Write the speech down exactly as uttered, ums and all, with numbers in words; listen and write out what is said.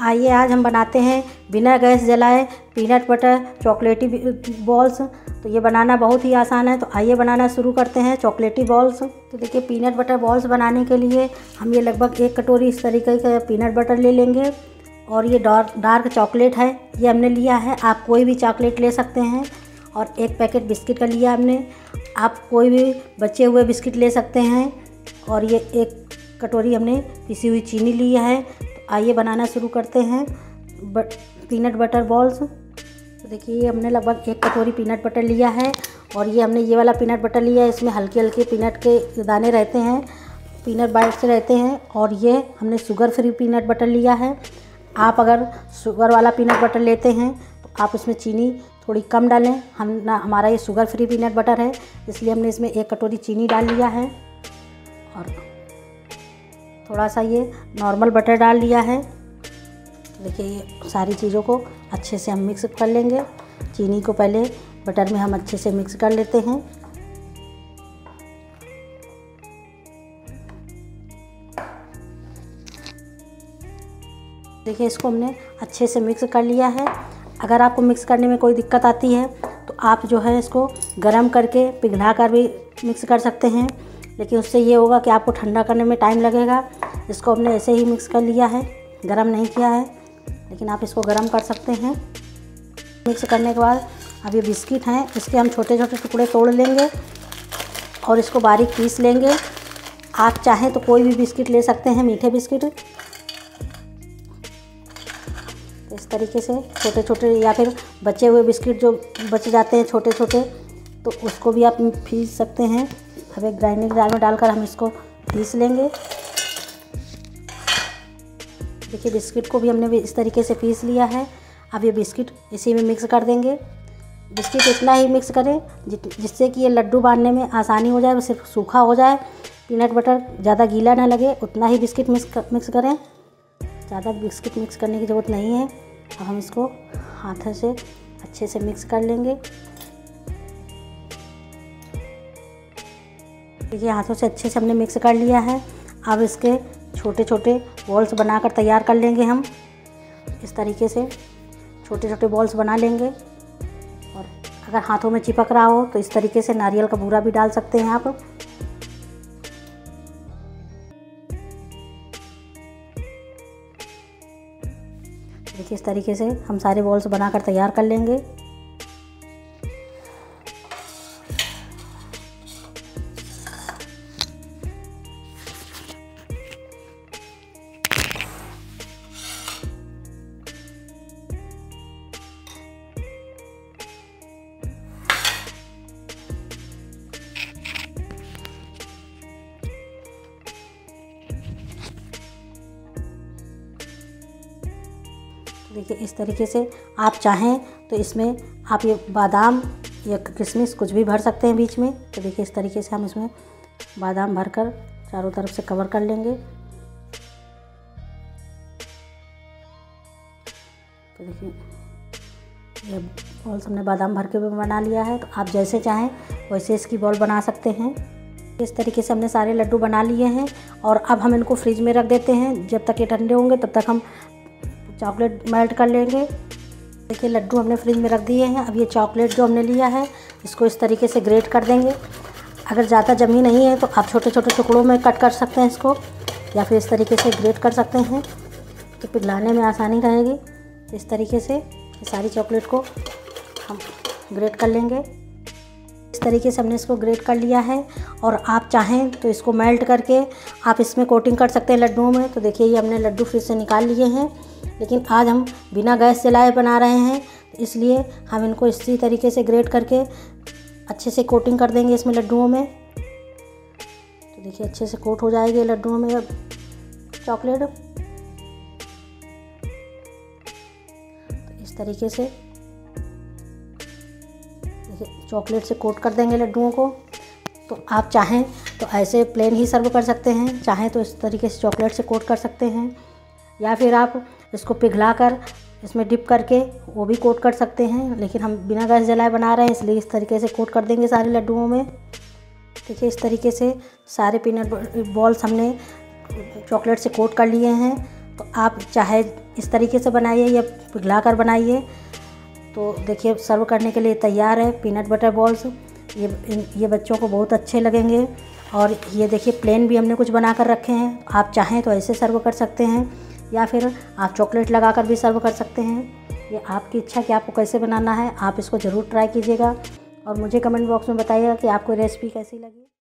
आइए आज हम बनाते हैं बिना गैस जलाए पीनट बटर चॉकलेटी बॉल्स। तो ये बनाना बहुत ही आसान है। तो आइए बनाना शुरू करते हैं चॉकलेटी बॉल्स। तो देखिए पीनट बटर बॉल्स बनाने के लिए हम ये लगभग एक कटोरी इस तरीके का पीनट बटर ले लेंगे। और ये डार्क डार्क चॉकलेट है, ये हमने लिया है। आप कोई भी चॉकलेट ले सकते हैं। और एक पैकेट बिस्किट का लिया हमने, आप कोई भी बचे हुए बिस्किट ले सकते हैं। और ये एक कटोरी हमने पिसी हुई चीनी ली है। तो आइए बनाना शुरू करते हैं बट पीनट बटर बॉल्स। तो देखिए ये हमने लगभग एक कटोरी पीनट बटर लिया है। और ये हमने ये वाला पीनट बटर लिया है, इसमें हल्के हल्के पीनट के दाने रहते हैं, पीनट बाइट्स रहते हैं। और ये हमने शुगर फ्री पीनट बटर लिया है। आप अगर शुगर वाला पीनट बटर लेते हैं तो आप इसमें चीनी थोड़ी कम डालें। हम ना हमारा ये शुगर फ्री पीनट बटर है, इसलिए हमने इसमें एक कटोरी चीनी डाल लिया है। और थोड़ा सा ये नॉर्मल बटर डाल लिया है। देखिए ये सारी चीज़ों को अच्छे से हम मिक्स कर लेंगे। चीनी को पहले बटर में हम अच्छे से मिक्स कर लेते हैं। देखिए इसको हमने अच्छे से मिक्स कर लिया है। अगर आपको मिक्स करने में कोई दिक्कत आती है तो आप जो है इसको गर्म करके पिघला कर भी मिक्स कर सकते हैं, लेकिन उससे ये होगा कि आपको ठंडा करने में टाइम लगेगा। इसको हमने ऐसे ही मिक्स कर लिया है, गरम नहीं किया है, लेकिन आप इसको गरम कर सकते हैं। मिक्स करने के बाद अब ये बिस्किट हैं, इसके हम छोटे छोटे टुकड़े तोड़ लेंगे और इसको बारीक पीस लेंगे। आप चाहें तो कोई भी बिस्किट ले सकते हैं, मीठे बिस्किट इस तरीके से छोटे छोटे, या फिर बचे हुए बिस्किट जो बच जाते हैं छोटे छोटे, तो उसको भी आप पीस सकते हैं। अब एक ग्राइंडिंग जार में डालकर हम इसको पीस लेंगे। देखिए बिस्किट को भी हमने भी इस तरीके से पीस लिया है। अब ये बिस्किट इसी में मिक्स कर देंगे। बिस्किट इतना ही मिक्स करें जिससे कि ये लड्डू बांधने में आसानी हो जाए, सिर्फ सूखा हो जाए, पीनट बटर ज़्यादा गीला ना लगे, उतना ही बिस्किट मिक्स मिक्स करें। ज़्यादा बिस्किट मिक्स करने की ज़रूरत नहीं है। अब हम इसको हाथों से अच्छे से मिक्स कर लेंगे। देखिए हाथों से अच्छे से हमने मिक्स कर लिया है। अब इसके छोटे छोटे बॉल्स बनाकर तैयार कर लेंगे। हम इस तरीके से छोटे छोटे बॉल्स बना लेंगे। और अगर हाथों में चिपक रहा हो तो इस तरीके से नारियल का बूरा भी डाल सकते हैं आप। देखिए इस तरीके से हम सारे बॉल्स बनाकर तैयार कर लेंगे। देखिए इस तरीके से आप चाहें तो इसमें आप ये बादाम या किशमिश कुछ भी भर सकते हैं बीच में। तो देखिए इस तरीके से हम इसमें बादाम भरकर चारों तरफ से कवर कर लेंगे। तो देखिए ये बॉल्स हमने बादाम भर के भी बना लिया है। तो आप जैसे चाहें वैसे इसकी बॉल बना सकते हैं। इस तरीके से हमने सारे लड्डू बना लिए हैं। और अब हम इनको फ्रिज में रख देते हैं। जब तक ये ठंडे होंगे तब तक हम चॉकलेट मेल्ट कर लेंगे। देखिए लड्डू हमने फ्रिज में रख दिए हैं। अब ये चॉकलेट जो हमने लिया है इसको इस तरीके से ग्रेट कर देंगे। अगर ज़्यादा जमी नहीं है तो आप छोटे छोटे टुकड़ों में कट कर सकते हैं इसको, या फिर इस तरीके से ग्रेट कर सकते हैं, तो पिघलाने में आसानी रहेगी। इस तरीके से ये सारी चॉकलेट को हम ग्रेट कर लेंगे। इस तरीके से हमने इसको ग्रेट कर लिया है। और आप चाहें तो इसको मेल्ट करके आप इसमें कोटिंग कर सकते हैं लड्डुओं में। तो देखिए ये हमने लड्डू फ्रिज से निकाल लिए हैं, लेकिन आज हम बिना गैस जलाए बना रहे हैं, इसलिए हम इनको इसी तरीके से ग्रेट करके अच्छे से कोटिंग कर देंगे इसमें लड्डुओं में। तो देखिए अच्छे से कोट हो जाएगी लड्डुओं में अब चॉकलेट। तो इस तरीके से देखिए चॉकलेट से कोट कर देंगे लड्डुओं को। तो आप चाहें तो ऐसे प्लेन ही सर्व कर सकते हैं, चाहें तो इस तरीके से चॉकलेट से कोट कर सकते हैं, या फिर आप इसको पिघला कर इसमें डिप करके वो भी कोट कर सकते हैं। लेकिन हम बिना गैस जलाए बना रहे हैं, इसलिए इस तरीके से कोट कर देंगे सारे लड्डुओं में। देखिए इस तरीके से सारे पीनट बॉल्स हमने चॉकलेट से कोट कर लिए हैं। तो आप चाहे इस तरीके से बनाइए या पिघला कर बनाइए। तो देखिए सर्व करने के लिए तैयार है पीनट बटर बॉल्स। ये ये बच्चों को बहुत अच्छे लगेंगे। और ये देखिए प्लेन भी हमने कुछ बना कर रखे हैं, आप चाहें तो ऐसे सर्व कर सकते हैं या फिर आप चॉकलेट लगा कर भी सर्व कर सकते हैं। ये आपकी इच्छा कि आपको कैसे बनाना है। आप इसको ज़रूर ट्राई कीजिएगा और मुझे कमेंट बॉक्स में बताइएगा कि आपको रेसिपी कैसी लगी।